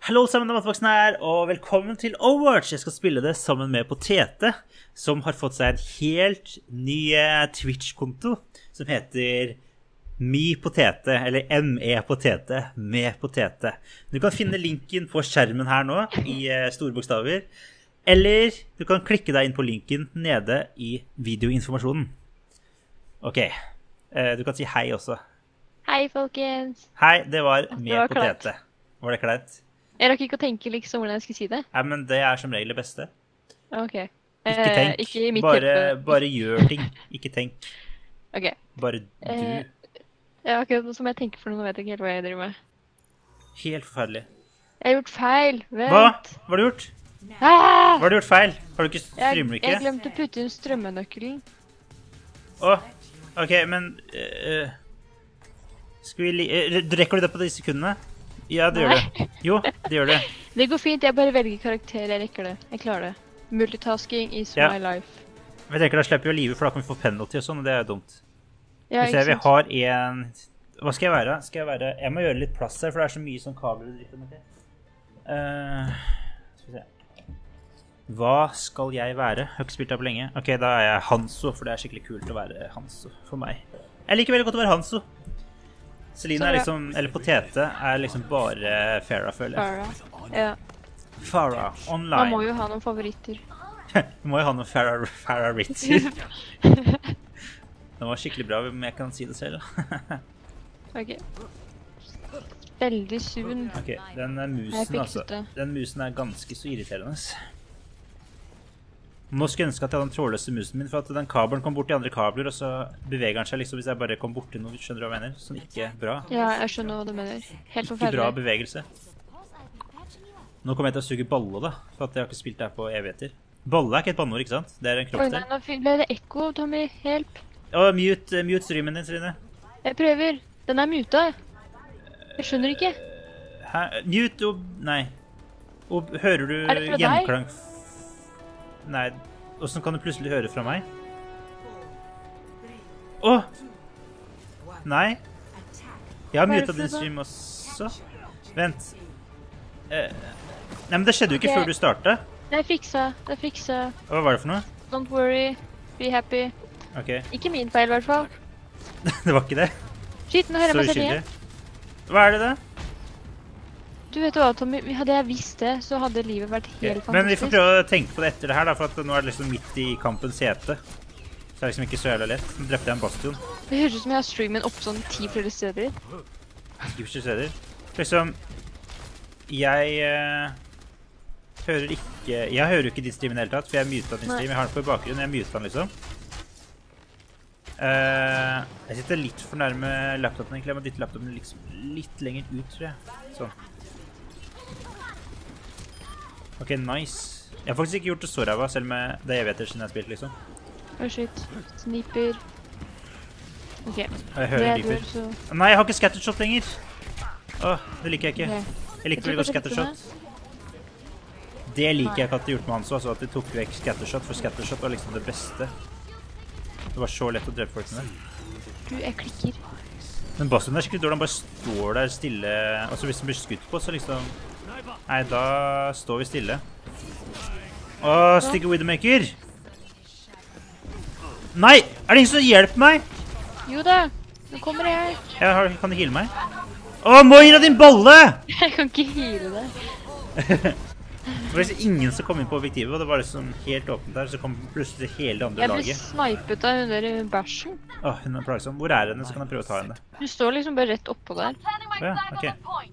Hallo sammen, det er Mattevoksen her, og velkommen til Overwatch. Jeg skal spille det sammen med Potete, som har fått seg en helt ny Twitch-konto, som heter MePotete, eller MePotete, med Potete. Du kan finne linken på skjermen her nå, i store bokstaver, eller du kan klikke deg inn på linken nede i videoinformasjonen. Ok, du kan si hei også. Hei, folkens. Hei, det var MePotete. Var det kleint? Jeg rakk ikke å tenke liksom hvordan jeg skulle si det. Nei, men det er som regel det beste. Ok. Ikke tenk, ikke i mitt bare gjør ting. Ikke tenk. Ok. Bare du. Ja, akkurat som jeg tenker for noe, vet jeg ikke helt hva jeg driver med. Helt forferdelig. Jeg har gjort feil, vent. Hva? Hva har du gjort? Ah! Hva har du gjort feil? Har du ikke streamer ikke? Jeg glemte å putte inn strømmenøkkelen. Åh, ok, men... Rekker du det på de sekundene? Ja, det gjør det. Jo, det gjør det. Det går fint, jeg bare velger karakter, jeg rekker det. Jeg klarer det. Multitasking is my life. Jeg tenker da slipper vi å live, for da kan vi få penalty og sånn, og det er dumt. Ja, Hvis vi har en... Hva skal jeg være? Jeg må gjøre litt plass her, for det er så mye sånn kabler og dritt med det. Skal vi se. Hva skal jeg være? Jeg har ikke spilt her på lenge. Ok, da er jeg Hanzo, for det er skikkelig kult å være Hanzo for meg. Jeg liker veldig godt å være Hanzo. Selina er liksom, eller Potete er liksom bare Farah, føler jeg. Farah, ja. Farah, online. Man må jo ha noen favoritter. Du må jo ha noen Farah-ritter. Den var skikkelig bra, om jeg kan si det selv. Ok. Veldig sun. Ok, den musen altså. Den musen er ganske så irriterende. Nå skulle jeg ønske at jeg hadde den trådløse musen min, for at den kabelen kom bort i andre kabler, og så beveger den seg liksom hvis jeg bare kom bort til noe, skjønner du hva jeg mener? Sånn ikke bra. Ja, jeg skjønner hva du mener. Helt forferdelig. Ikke bra bevegelse. Nå kommer jeg til å suge balle da, for at jeg har ikke spilt der på evigheter. Balle er ikke et banneord, ikke sant? Det er en kroppsdel. Oi, nei, nå ble det ekko, Tommy. Help. Mute streamen din, Celine. Jeg prøver. Den er muta. Jeg skjønner ikke. Hæ? Mute og... Nei. Og hører du gjenklang... Nei, hvordan kan du plutselig høre fra meg? Åh! Nei. Jeg har mutet din stream også. Vent. Nei, men det skjedde jo ikke før du startet. Det er fiksa, det er fiksa. Hva var det for noe? Don't worry, be happy. Ok. Ikke min feil i hvert fall. Det var ikke det. Shit, nå hører jeg meg selv igjen. Hva er det da? Du vet hva, Tommy, hadde jeg visst det, så hadde livet vært helt fantastisk. Men vi får prøve å tenke på det etter det her da, for at nå er det liksom midt i kampens hete. Så det er liksom ikke så jævla lett. Nå drepte jeg en bastion. Det høres ut som jeg har streamen opp sånn 10 flere steder. 10 flere steder? Liksom, jeg hører jo ikke din stream i det hele tatt, for jeg mutet din stream. Jeg har den på bakgrunnen, jeg mutet den liksom. Jeg sitter litt for nærme laptopen egentlig. Jeg må dytte laptopen liksom litt lenger ut, tror jeg. Sånn. Ok, nice. Jeg har faktisk ikke gjort det så ræva, selv med det jeg vet siden jeg har spilt, liksom. Åh, shit. Sniper. Ok. Jeg hører Reaper. Så... Nei, jeg har ikke scattershot lenger. Åh, det liker jeg ikke. Jeg liker veldig godt scattershot. Det liker jeg ikke at de gjort med Hanzo, altså at de tok vekk scattershot, for scattershot var liksom det beste. Det var så lett å drepe folk med det. Du, jeg klikker. Men Bastion er skikkelig dårlig, han bare står der stille. Altså hvis han blir skutt på, så liksom... Nei, da står vi stille. Åh, stygge Widowmaker! Nei! Er det ingen som hjelper meg? Jo da, nå kommer jeg. Kan du heale meg? Åh, Moira, din balle! Jeg kan ikke heale deg. Det var liksom ingen som kom inn på objektivet, og det var liksom helt åpent der, så kom plutselig hele det andre laget. Jeg ble snipet av hun der bæsjen. Åh, hun er plagsom. Hvor er henne, så kan jeg prøve å ta henne. Hun står liksom bare rett oppå der. Ja, ok.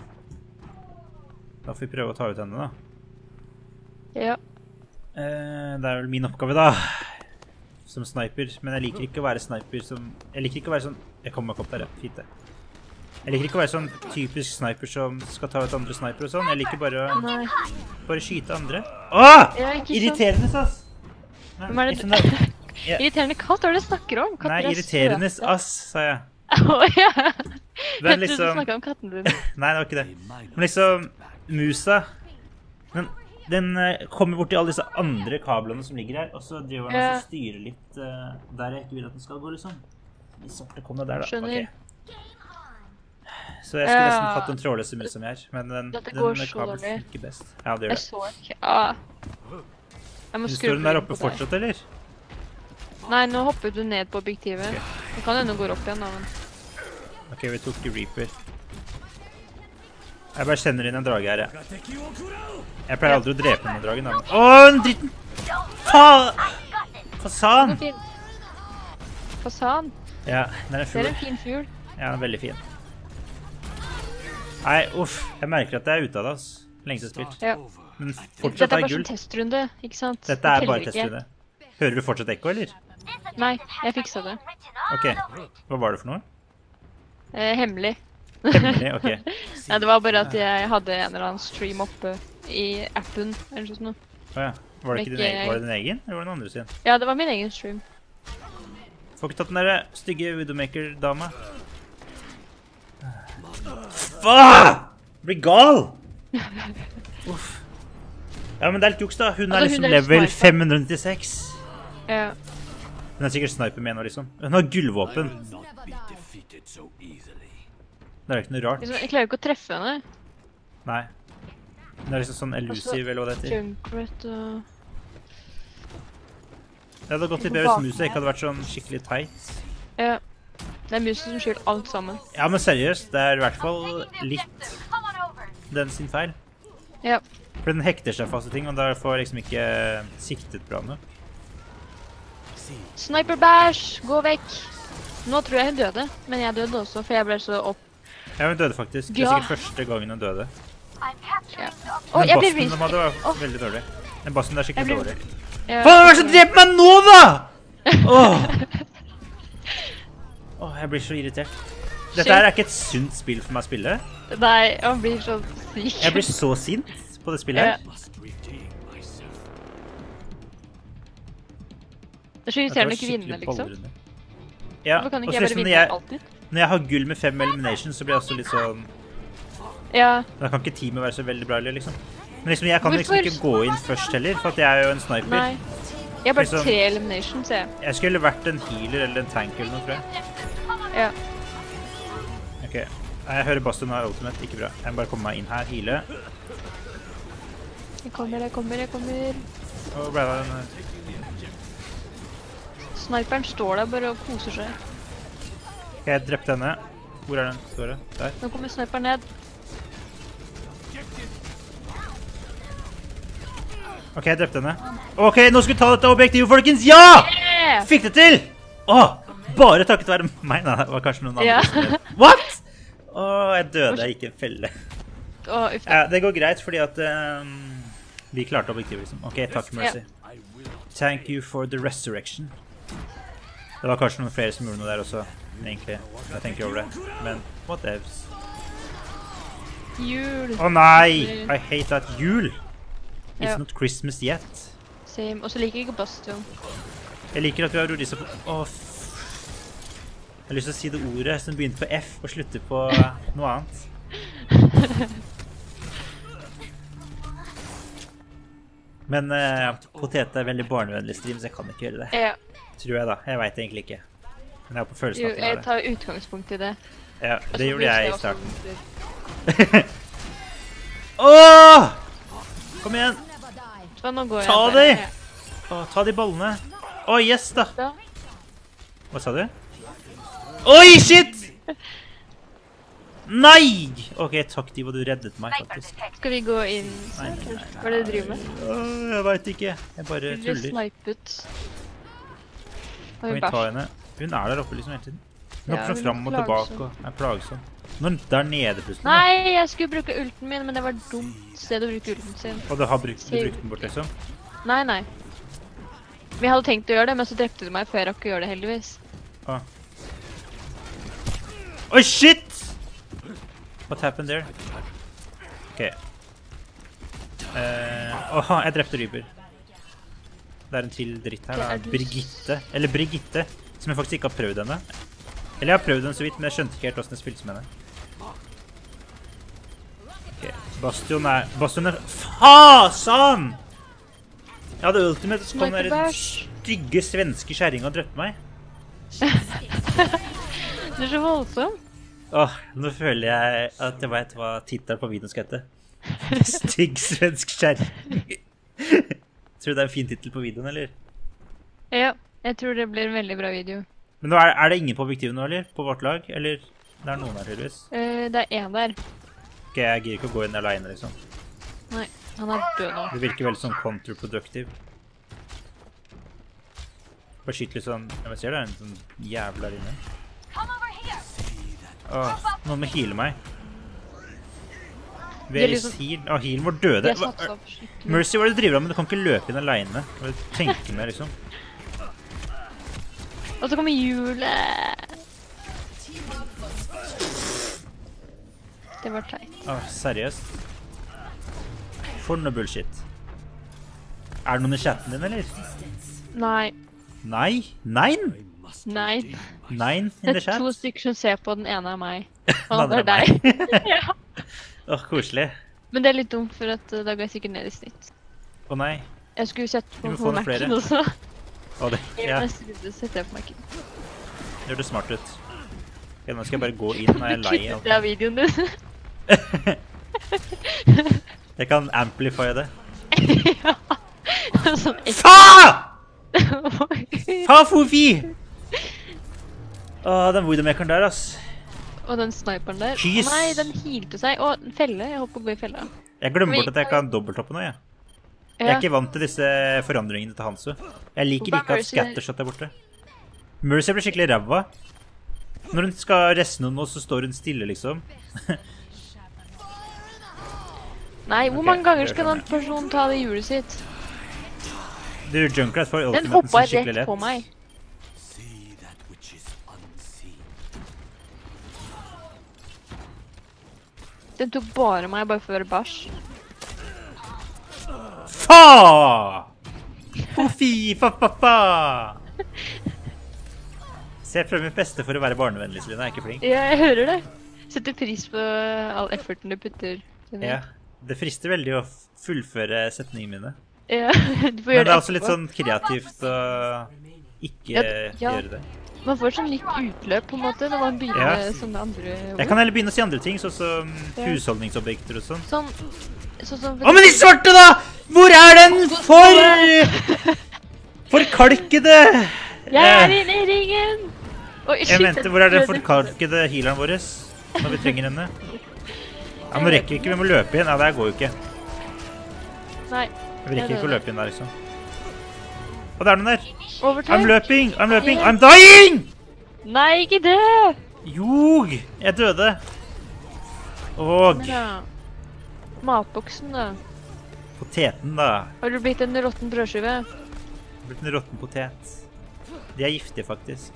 Da får vi prøve å ta ut henne, da. Ja. Det er vel min oppgave, da. Som sniper. Men jeg liker ikke å være sniper som... Jeg liker ikke å være sånn... Jeg kommer meg opp der, ja. Fint det. Jeg liker ikke å være sånn typisk sniper som skal ta ut andre sniper og sånn. Jeg liker bare å... Bare skyte andre. Åh! Irriterende, ass! Hvem er det? Irriterende katt? Hva er det du snakker om? Nei, irriterende ass, sa jeg. Åja! Men liksom... Du snakket om katten din. Nei, det var ikke det. Men liksom... Musa... Den kommer bort til alle disse andre kablene som ligger her, og så driver den og styrer litt der jeg ikke vil at den skal gå, liksom. De sorte kom det der, da. Skjønner. Så jeg skulle nesten hatt en trådløse mus som jeg er. Men den går så kabelen dårlig. funker best. Ja, det gjør Jeg det. så ikke. Ah. Jeg må Står den der oppe fortsatt, eller? Nei, nå hoppet du ned på objektivet. Det kan hende gå opp igjen, da, men... Ok, vi tok Reaper. Jeg bare kjenner inn en drage her, jeg. Jeg pleier aldri å drepe den dragen, da. Åh, den dritten! Fasan! Fasan? Ja, den er Det fugl. er en fin fugl. Ja, den er veldig fin. Nei, uff. Jeg merker at jeg er ute av det, ass. Lenge siden spilt. Ja. Men Dette fortsatt er er bare gull. sånn testrunde, ikke sant? Dette Det er teller bare ikke. testrunde. Hører du fortsatt ekko, eller? Nei, jeg fiksa det. Ok. Hva var det for noe? Hemmelig. Hemmelig, ok. Nei, det var bare at jeg hadde en eller annen stream oppe i appen, eller sånn noe. Åja. Var det ikke din egen? Var det din egen, eller var det den andre sin? Ja, det var min egen stream. Får ikke tatt den der stygge Widowmaker-dama. Faen! Blir gal! Uff. Ja, men det er litt juks da. Hun er Altså, liksom hun er level sniper. 596. Ja. Hun er sikkert sniper med nå, liksom. Hun har gullvåpen. Det er ikke noe rart. Liksom, jeg klarer ikke å treffe henne. Nei. Hun er liksom sånn elusive, eller hva det heter. Junkrat og... Det hadde gått litt bedre hvis musa ikke hadde vært sånn skikkelig teit. Ja. Det er musen som skylder alt sammen. Ja, men seriøst, det er i hvert fall litt den sin feil. Ja. For den hekter seg fast i ting, og da får liksom ikke siktet bra nok. Sniper bash! Gå vekk! Nå tror jeg hun døde, men jeg døde også, for jeg ble så opp... Ja, hun døde faktisk. Det er Ja. sikkert første gangen hun døde. Ja. Å, Den jeg ble bossen de hadde var Åh. veldig dårlig. Den bossen er skikkelig Jeg ble- dårlig. Ja. Faen, hva er det som dreper meg nå, da?! Åh, jeg blir så irritert. Dette her er ikke et sunt spill for meg å spille. Nei, han blir så syk. Jeg blir så sint på det spillet Ja. her. Det er så irriterende å ikke vinne, liksom. Ja, Hvorfor kan og ikke så jeg bare liksom vinne når alltid? jeg har gull med 5 eliminations, så blir jeg også litt sånn... Ja. Da kan ikke teamet være så veldig bra, eller liksom. Men liksom, jeg kan liksom Hvorfor? ikke gå inn først heller, for at jeg er jo en sniper. Nei. Jeg har bare Liksom- 3 eliminations, jeg. Jeg skulle vært en healer eller en tank eller noe, tror jeg. Ja. Ok, Nei, jeg hører Bastion har ultimate, ikke bra. Jeg må bare komme meg inn her, heale. Jeg kommer. Og ble det en... Sniperen står der bare og koser seg. Ok, jeg drepte henne. Hvor er den? Står det? Der. Nå kommer sniperen ned. Ok, jeg drepte henne. Ok, nå skal vi ta dette objektivet, folkens! Ja! Yeah! Fikk det til! Åh, bare takket være meg. Nei, det var kanskje noen andre. Ja. som gjorde det. What? Åh, jeg døde, jeg gikk i en felle. Å, uff da. Ja, det går greit, fordi at vi klarte objektivet, liksom. Ok, takk, Mercy. Thank you for the resurrection. Det var kanskje noen flere som gjorde noe der også, egentlig. Jeg tenker over det. Men, what else? Jul. Åh nei! I hate that jul! It's Ja. not Christmas yet. Same. Og så liker jeg ikke Bastion. Jeg liker at vi har Rodisa på... Åh, jeg har lyst til å si det ordet som begynte på F og slutter på noe annet. Men Potete er veldig barnevennlig stream, så jeg kan ikke gjøre det. Ja. Tror jeg da. Jeg vet egentlig ikke. Men jeg har på følelsen Jo, at jeg jeg har det. tar utgangspunkt i det. Ja, Og så det gjorde blir jeg i også starten. vondt. Åh! Kom igjen! Så nå går jeg Ta bare. de! Ja. Åh, ta de ballene. Åh, yes da! Da. Hva sa du? Oi, shit! Nei! Ok, takk, Divo, du reddet meg faktisk. Skal vi gå inn? Nei, nei, nei, Hva er det du driver med? Åh, jeg vet ikke. Jeg bare Du blir tuller. snipet. Har Kan vi vi ta bæsj? henne? Hun er der oppe liksom hele tiden. Hun Ja, hopper sånn hun er fram og tilbake og er plagsom. Nå er hun der nede plutselig. Nei, jeg skulle bruke ulten min, men det var et dumt sted å bruke ulten sin. Og du har brukt den bort liksom. Nei. Vi hadde tenkt å gjøre det, men så drepte du meg før jeg rakk å gjøre det, heldigvis. Åh. Oi, shit! What happened there? Ok. Åh, jeg drepte Ryper. Det er en til dritt her, Det da. er du. Brigitte. Eller Brigitte, som jeg faktisk ikke har prøvd henne. Eller jeg har prøvd henne så vidt, men jeg skjønte ikke helt hvordan det spilles med henne. Ok, Bastion er... Fasan! Jeg hadde ultimate, så kom den der Sniperbæsj. stygge svenske kjerringa og drepte meg. Du er så voldsom. Åh, nå føler jeg at jeg vet hva tittelen på videoen skal hete. Stygg svensk kjerring. Tror du det er en fin titel på videoen, eller? Ja, jeg tror det blir en veldig bra video. Men nå er det ingen på objektivet nå, eller? På vårt lag? Eller det er noen her, tydeligvis? Det er en der. Ok, jeg gir ikke å gå inn alene, liksom. Nei, han er død nå. Det virker veldig sånn counterproductive. Bare skyt litt sånn... Jeg ser det er en sånn jævla der inne. Åh, noen må heale meg. Where is heal? Åh, heal må døde. Mercy, hva er det du driver av, men du kan ikke løpe inn alene. Hva er det du tenker med, liksom? Og så kommer hjulet. Det var teit. Åh, seriøst? For noe bullshit. Er det noen i chatten din, eller? Nei. Nei? Nein? Nei. Nein in Det the er chat? 2 stykker som ser på, den ene er meg. Og Den den andre er deg. Ja. Åh, koselig. Men det er litt dumt, for at da går jeg sikkert ned i snitt. Åh, nei. Jeg skulle sett Vi på, må få noen flere. Mac-en også. Åh, det, I ja, neste video setter jeg på Mac-en. det hørtes smart ut. Ok, nå skal jeg bare gå inn, og jeg er lei Kutt av ut det av videoen din. Jeg kan amplify det. Ja. Sånn Fa! Oi. Fa, Fofi! Åh, den Widowmakeren der, ass. Og den sniperen der. Jeez. Nei, den healte seg. Å, en felle. Jeg håper å gå i fella. Jeg glemmer bort at jeg kan dobbelttoppe nå, jeg. Jeg er ikke vant til disse forandringene til Hansu. Jeg liker ikke at Scattershot er borte. Mercy blir skikkelig ræva. Når hun skal reste noen nå, så står hun stille, liksom. Nei, hvor Ok, mange ganger det skal skjønner den personen ta det hjulet sitt? Du, Junkrat får Den ultimaten hoppa sin skikkelig rett lett. på meg. Den tok bare meg, bare for å være bæsj. Fa! Fofi, fa! Se, jeg prøver mitt beste for å være barnevennlig, Celine. Jeg er ikke flink. Ja, jeg hører det. Setter pris på all efforten du putter. Ja, det frister veldig å fullføre setningene mine. Ja, du får Men gjøre det er også litt etterpå. sånn kreativt å ikke Ja. gjøre det. Man får sånn litt utløp på en måte når man begynner Ja. med sånne andre ord. Jeg kan heller begynne å si andre ting, sånn som Ja. husholdningsobjekter og sånn. Sånn som... Å, men de svarte da! Hvor er den forkalkede? Jeg er inne i ringen! Oi, Jeg shit, mente, hvor er den forkalkede healeren vår når vi trenger henne? Ja, nå rekker vi ikke, vi må løpe inn. Ja, det her går jo ikke. Nei, Vi rekker ikke å løpe inn der, liksom. Og det er noen der. overtake. I'm løping, I'm dying! Nei, ikke det! Jog! Jeg døde. Og Men da, matboksen da. poteten, da. Har du blitt en råtten brødskive? Blitt en råtten potet. De er giftige, faktisk.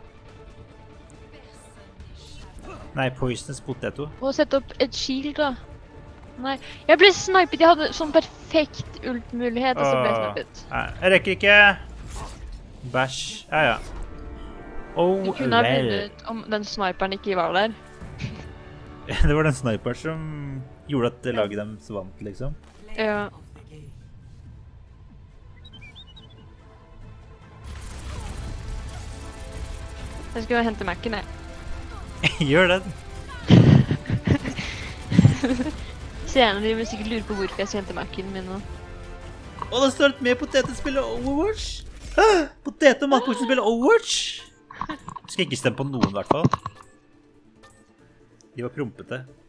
Nei, poisonous potato. Må sette opp et shield da. Nei, jeg ble snipet. Jeg hadde sånn perfekt ultmulighet, og så ble jeg snipet. Nei, jeg rekker ikke. Bæsj. Ja, ja. Oh, Du kunne ha vel. vunnet om den sniperen ikke var der. Det var den sniperen som gjorde at laget dem så vant, liksom. Ja. Jeg skal hente Mac-en, jeg. Gjør det. Senere de vil sikkert lure på hvorfor jeg skal hente Mac-en min nå. Og det står at med poteter spiller Overwatch. Potet og matboksen spiller Overwatch. Du skal ikke stemme på noen, i hvert fall. De var prompete.